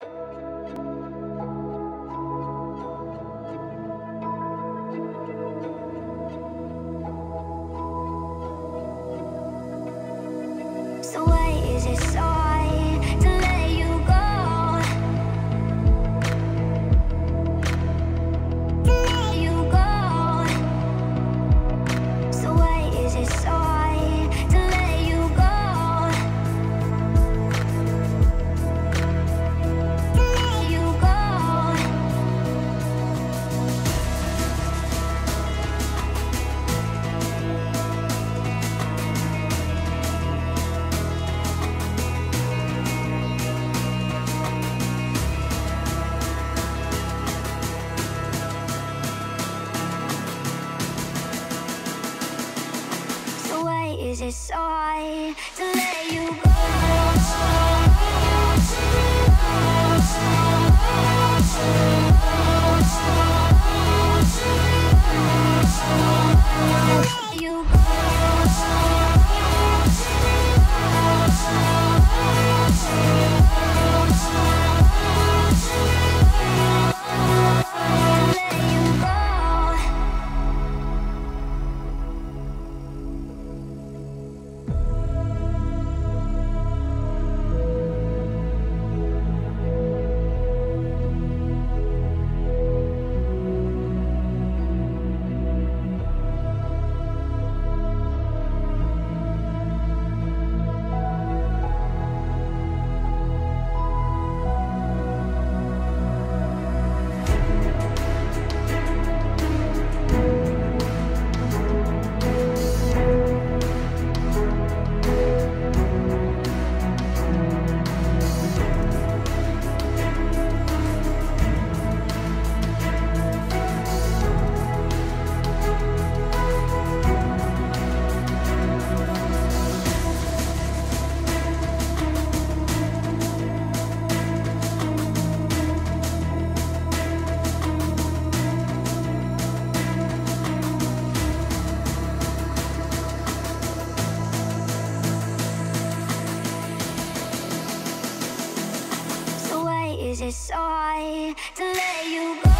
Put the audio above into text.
So why is it so hard to let you go? To let you go. So why is it so hard to let you go? To let you go. So why is it so hard to let you go? Let you is it so hard to let you go?